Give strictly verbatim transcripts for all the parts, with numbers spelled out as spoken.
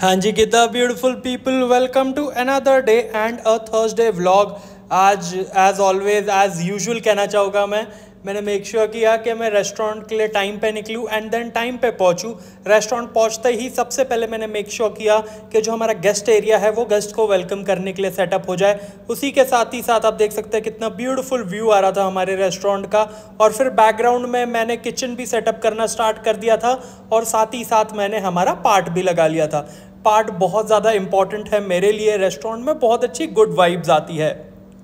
हाँ जी कितना beautiful people, welcome to another day and a Thursday vlog. आज एज ऑलवेज एज यूजुअल कहना चाहूँगा मैं मैंने मेक श्योर किया कि मैं रेस्टोरेंट के लिए टाइम पे निकलूँ एंड देन टाइम पे पहुँचूँ। रेस्टोरेंट पहुँचते ही सबसे पहले मैंने मेक श्योर किया कि जो हमारा गेस्ट एरिया है वो गेस्ट को वेलकम करने के लिए सेटअप हो जाए। उसी के साथ ही साथ आप देख सकते हैं कितना ब्यूटीफुल व्यू आ रहा था हमारे रेस्टोरेंट का। और फिर बैकग्राउंड में मैंने किचन भी सेटअप करना स्टार्ट कर दिया था और साथ ही साथ मैंने हमारा पार्ट भी लगा लिया था। पार्ट बहुत ज़्यादा इंपॉर्टेंट है मेरे लिए, रेस्टोरेंट में बहुत अच्छी गुड वाइब्स आती है।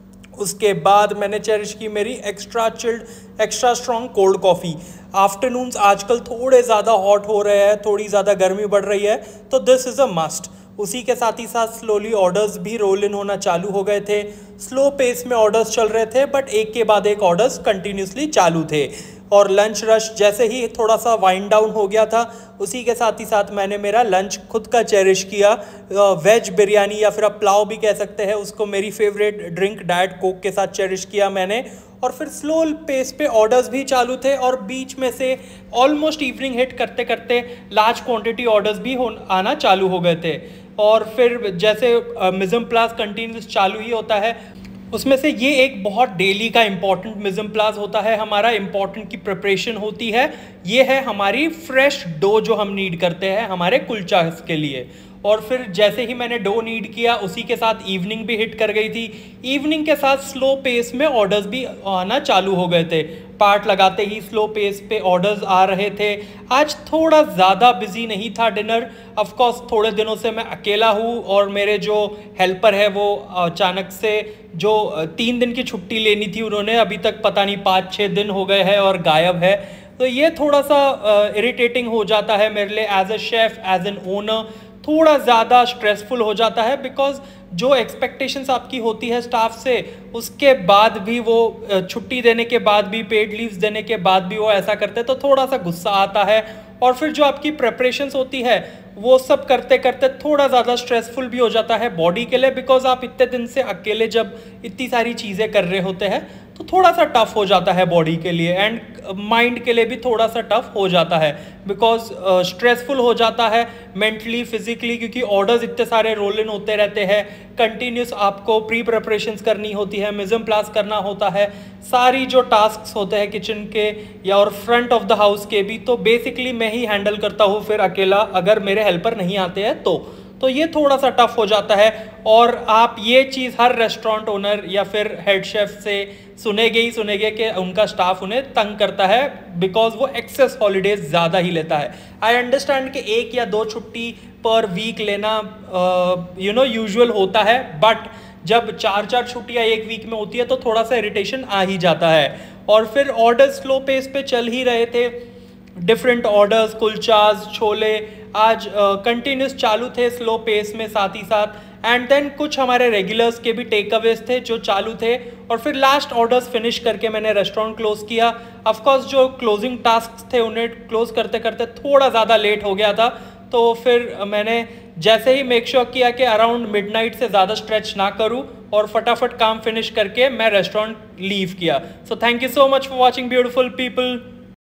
उसके बाद मैंने चेरिश की मेरी extra chilled extra strong cold coffee. Afternoons आजकल थोड़े ज़्यादा हॉट हो रहे हैं, थोड़ी ज़्यादा गर्मी बढ़ रही है, तो दिस इज़ अ मस्ट। उसी के साथ ही साथ स्लोली ऑर्डर्स भी रोल इन होना चालू हो गए थे। स्लो पेस में ऑर्डर्स चल रहे थे बट एक के बाद एक ऑर्डर्स कंटिन्यूसली चालू थे। और लंच रश जैसे ही थोड़ा सा वाइंड डाउन हो गया था, उसी के साथ ही साथ मैंने मेरा लंच खुद का चेरिश किया। वेज बिरयानी या फिर आप पुलाव भी कह सकते हैं उसको, मेरी फेवरेट ड्रिंक डाइट कोक के साथ चेरिश किया मैंने। और फिर स्लो पेस पे ऑर्डर्स भी चालू थे और बीच में से ऑलमोस्ट इवनिंग हिट करते करते लार्ज क्वांटिटी ऑर्डर्स भी हो आना चालू हो गए थे। और फिर जैसे मिज़म प्लास कंटिन्यूस चालू ही होता है, उसमें से ये एक बहुत डेली का इम्पॉर्टेंट मिज़म प्लास होता है हमारा। इम्पॉर्टेंट की प्रिपरेशन होती है, ये है हमारी फ्रेश डो जो हम नीड करते हैं हमारे कुलचा के लिए। और फिर जैसे ही मैंने डो नीड किया उसी के साथ इवनिंग भी हिट कर गई थी। इवनिंग के साथ स्लो पेस में ऑर्डर्स भी आना चालू हो गए थे। पार्ट लगाते ही स्लो पेस पे ऑर्डर्स आ रहे थे। आज थोड़ा ज़्यादा बिजी नहीं था डिनर। ऑफ कोर्स थोड़े दिनों से मैं अकेला हूँ और मेरे जो हेल्पर है वो अचानक से जो तीन दिन की छुट्टी लेनी थी उन्होंने अभी तक पता नहीं पाँच छः दिन हो गए हैं और गायब है। तो ये थोड़ा सा इरिटेटिंग हो जाता है मेरे लिए as a chef, as an owner. थोड़ा ज़्यादा स्ट्रेसफुल हो जाता है बिकॉज जो एक्सपेक्टेशंस आपकी होती है स्टाफ से, उसके बाद भी वो छुट्टी देने के बाद भी, पेड लीव्स देने के बाद भी वो ऐसा करते हैं तो थोड़ा सा गुस्सा आता है। और फिर जो आपकी प्रेपरेशंस होती है वो सब करते करते थोड़ा ज़्यादा स्ट्रेसफुल भी हो जाता है बॉडी के लिए, बिकॉज आप इतने दिन से अकेले जब इतनी सारी चीज़ें कर रहे होते हैं तो थोड़ा सा टफ हो जाता है बॉडी के लिए एंड माइंड के लिए भी थोड़ा सा टफ हो जाता है बिकॉज स्ट्रेसफुल uh, हो जाता है मेंटली फिजिकली, क्योंकि ऑर्डर्स इतने सारे रोल इन होते रहते हैं। कंटिन्यूस आपको प्री प्रिपरेशंस करनी होती है, मिज़म प्लास करना होता है, सारी जो टास्क्स होते हैं किचन के या और फ्रंट ऑफ द हाउस के भी, तो बेसिकली मैं ही हैंडल करता हूँ फिर अकेला, अगर मेरे हेल्पर नहीं आते हैं तो तो ये थोड़ा सा टफ हो जाता है। और आप ये चीज़ हर रेस्टोरेंट ओनर या फिर हेड शेफ से सुनेंगे ही सुनेंगे कि उनका स्टाफ उन्हें तंग करता है बिकॉज वो एक्सेस हॉलीडेज ज़्यादा ही लेता है। आई अंडरस्टैंड कि एक या दो छुट्टी पर वीक लेना यू नो यूजुअल होता है, बट जब चार चार छुट्टियाँ एक वीक में होती है तो थोड़ा सा इरिटेशन आ ही जाता है। और फिर ऑर्डर स्लो पेस पे चल ही रहे थे, डिफरेंट ऑर्डर्स, कुलचाज, छोले आज कंटिन्यूस uh, चालू थे स्लो पेस में साथ ही साथ। एंड देन कुछ हमारे रेगुलर्स के भी टेक अवेज थे जो चालू थे। और फिर लास्ट ऑर्डर्स फिनिश करके मैंने रेस्टोरेंट क्लोज किया। ऑफ कोर्स जो क्लोजिंग टास्क थे उन्हें क्लोज करते करते थोड़ा ज़्यादा लेट हो गया था, तो फिर मैंने जैसे ही मेक श्योर किया कि अराउंड मिडनाइट से ज़्यादा स्ट्रेच ना करूँ और फटाफट काम फिनिश करके मैं रेस्टोरेंट लीव किया। So thank you so much for watching beautiful people.